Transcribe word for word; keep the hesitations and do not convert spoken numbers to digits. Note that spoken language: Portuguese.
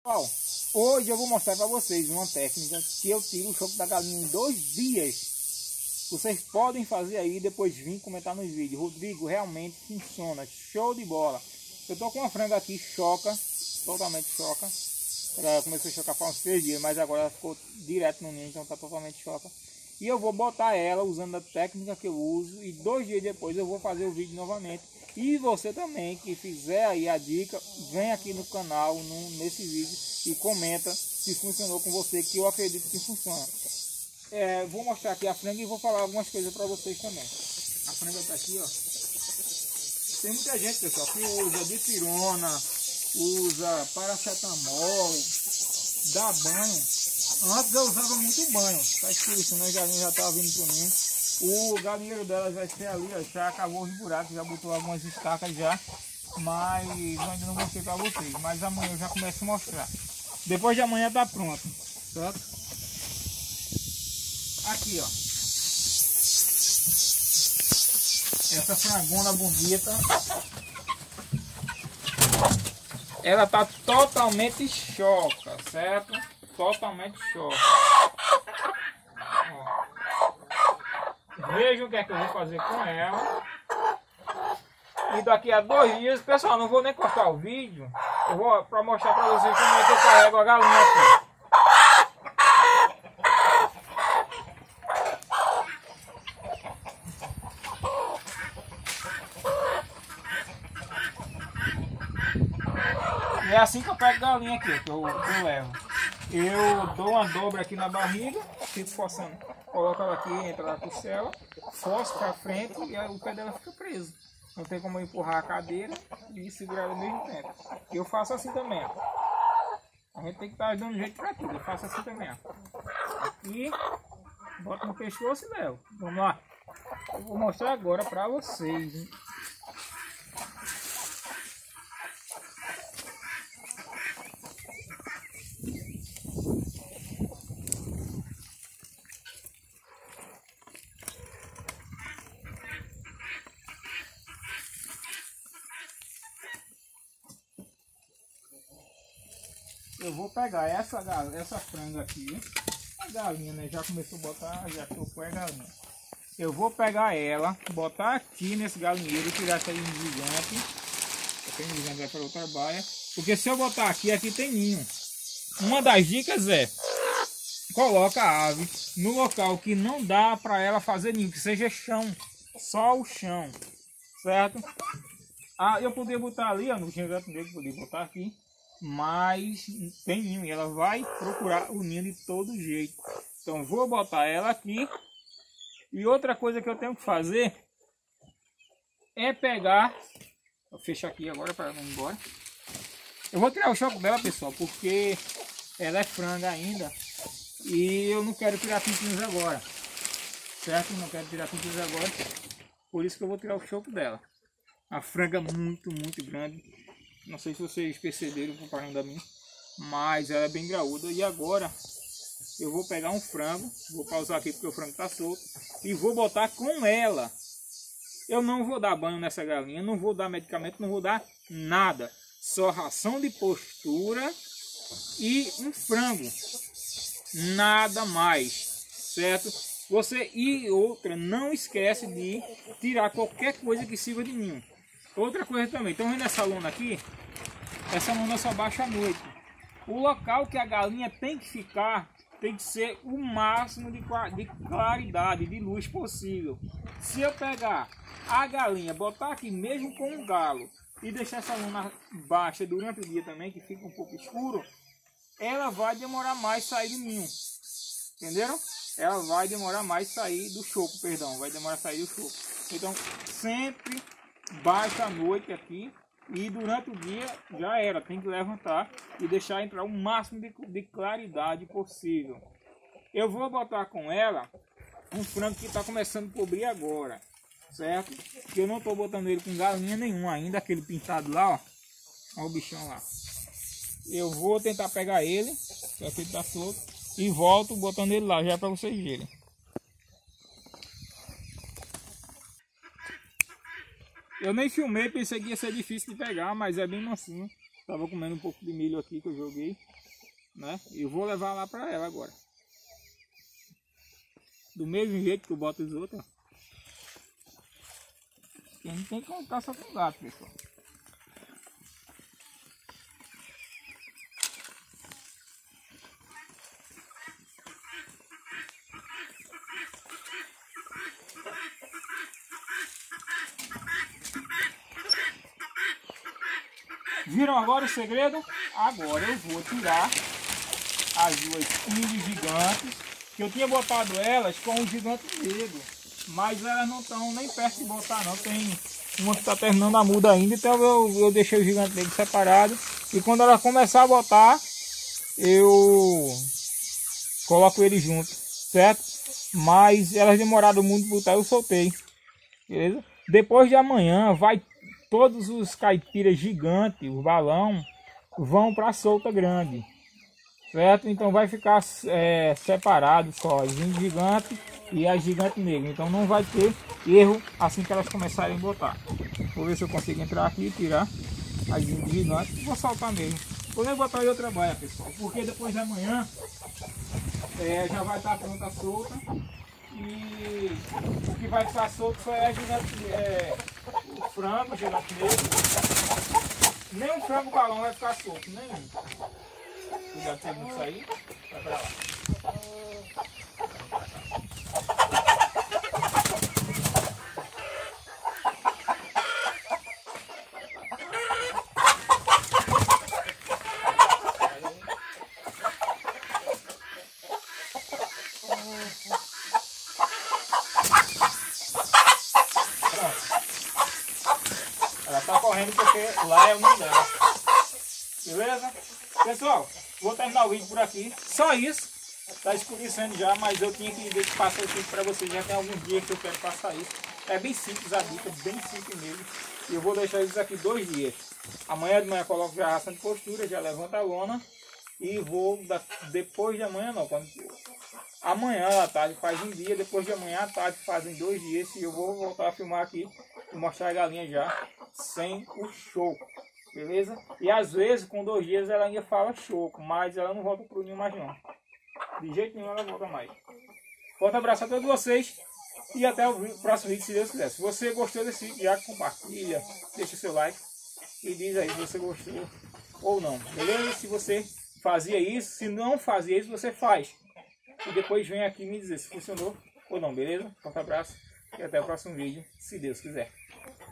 Pessoal, hoje eu vou mostrar para vocês uma técnica que eu tiro o choco da galinha em dois dias. Vocês podem fazer aí e depois vir comentar nos vídeos. Rodrigo, realmente funciona, show de bola. Eu tô com uma franga aqui, choca, totalmente choca. Ela começou a chocar faz uns três dias, mas agora ela ficou direto no ninho, então tá totalmente choca. E eu vou botar ela usando a técnica que eu uso e dois dias depois eu vou fazer o vídeo novamente. E você também que fizer aí a dica, vem aqui no canal, no, nesse vídeo e comenta se funcionou com você, que eu acredito que funciona. É, vou mostrar aqui a franga e vou falar algumas coisas para vocês também. A franga tá aqui, ó. Tem muita gente, pessoal, que usa dipirona, usa paracetamol, dá banho. Antes eu usava muito banho, tá escrito, né? Já, já tava vindo para mim. O galinheiro dela vai ser ali, ó, já acabou os buracos, já botou algumas estacas já, mas eu ainda não mostrei para vocês, mas amanhã eu já começo a mostrar. Depois de amanhã tá pronto, certo? Aqui, ó, essa frangona bonita, ela tá totalmente choca, certo? Totalmente choca. Veja o que é que eu vou fazer com ela. E daqui a dois dias, pessoal, não vou nem cortar o vídeo. Eu vou para mostrar para vocês como é que eu carrego a galinha aqui. E é assim que eu pego galinha aqui, que eu, que eu levo. Eu dou uma dobra aqui na barriga, fico forçando. Coloco ela aqui, entra na costela, forço para frente e aí o pé dela fica preso. Não tem como eu empurrar a cadeira e segurar ela ao mesmo tempo. Eu faço assim também, ó. A gente tem que estar dando jeito para tudo. Eu faço assim também, ó. Aqui, boto no pescoço e levo. Vamos lá. Eu vou mostrar agora para vocês, hein? Eu vou pegar essa, essa franga aqui, a galinha, né? Já começou a botar, já trocou a galinha. Eu vou pegar ela, botar aqui nesse galinheiro e tirar essa gigante. Essa gigante vai para outra baia. Porque se eu botar aqui, aqui tem ninho. Uma das dicas é, coloca a ave no local que não dá para ela fazer ninho, que seja chão, só o chão, certo? Ah, eu poderia botar ali, ó, no gigante dele, poderia botar aqui. Mas tem ninho e ela vai procurar o ninho de todo jeito. Então vou botar ela aqui. E outra coisa que eu tenho que fazer é pegar, eu fecho aqui agora para não ir embora. Eu vou tirar o choco dela, pessoal, porque ela é franga ainda e eu não quero tirar pintinhos agora, certo? Não quero tirar pintinhos agora, por isso que eu vou tirar o choco dela. A franga muito, muito grande. Não sei se vocês perceberam comparando da minha, mas ela é bem graúda. E agora eu vou pegar um frango, vou pausar aqui porque o frango está solto, e vou botar com ela. Eu não vou dar banho nessa galinha, não vou dar medicamento, não vou dar nada. Só ração de postura e um frango. Nada mais, certo? Você e outra, não esquece de tirar qualquer coisa que sirva de ninho. Outra coisa também, estão vendo essa lona aqui? Essa lona só baixa à noite. O local que a galinha tem que ficar tem que ser o máximo de claridade, de luz possível. Se eu pegar a galinha, botar aqui mesmo com um galo e deixar essa lona baixa durante o dia também, que fica um pouco escuro, ela vai demorar mais sair do ninho. Entenderam? Ela vai demorar mais sair do choco, perdão, vai demorar sair do choco. Então, sempre baixa a noite aqui e durante o dia já era, tem que levantar e deixar entrar o máximo de, de claridade possível. Eu vou botar com ela um frango que está começando a cobrir agora, certo? Que eu não estou botando ele com galinha nenhuma ainda, aquele pintado lá, ó, olha o bichão lá. Eu vou tentar pegar ele, que aqui ele está solto, e volto botando ele lá já para vocês verem. Eu nem filmei, pensei que ia ser difícil de pegar, mas é bem mansinho. Tava comendo um pouco de milho aqui que eu joguei, né? E eu vou levar lá para ela agora. Do mesmo jeito que eu boto os outros, ó. Porque não tem como caça com gato, pessoal. Viram agora o segredo? Agora eu vou tirar as duas índios gigantes, que eu tinha botado elas com o gigante negro, mas elas não estão nem perto de botar não, tem uma que está terminando a muda ainda, então eu, eu deixei o gigante negro separado, e quando ela começar a botar, eu coloco ele junto, certo? Mas elas demoraram muito para botar, eu soltei, beleza? Depois de amanhã vai todos os caipiras gigantes, o balão, vão para a solta grande, certo? Então vai ficar é, separado só as índias gigantes e as gigantes negras. Então não vai ter erro assim que elas começarem a botar. Vou ver se eu consigo entrar aqui e tirar as índias gigantes. Vou soltar mesmo. Vou nem botar em outra baia, pessoal, porque depois de amanhã é, já vai estar pronta a solta. E o que vai ficar solto só é a gigante, é, o frango, o gigante negro. Nem o frango balão vai ficar solto, nenhum. Cuidado pra ele não sair. Vai pra lá. Ela tá correndo porque lá é o ninho dela. Beleza? Pessoal, vou terminar o vídeo por aqui. Só isso. Tá escurecendo já, mas eu tinha que passar isso para vocês. Já tem alguns dias que eu quero passar isso. É bem simples a dica, bem simples mesmo. E eu vou deixar isso aqui dois dias. Amanhã de manhã eu coloco já a ração de postura, já levanta a lona. E vou, depois de amanhã não, quando... amanhã à tarde faz um dia, depois de amanhã à tarde fazem dois dias. E eu vou voltar a filmar aqui e mostrar a galinha já sem o choco, beleza? E às vezes com dois dias ela ainda fala choco, mas ela não volta pro ninho mais não. De jeito nenhum ela volta mais. Forte abraço a todos vocês e até o próximo vídeo, se Deus quiser. Se você gostou desse vídeo, já compartilha, deixa o seu like e diz aí se você gostou ou não, beleza? Se você fazia isso, se não fazia isso, você faz. E depois vem aqui me dizer se funcionou ou não, beleza? Forte abraço e até o próximo vídeo, se Deus quiser.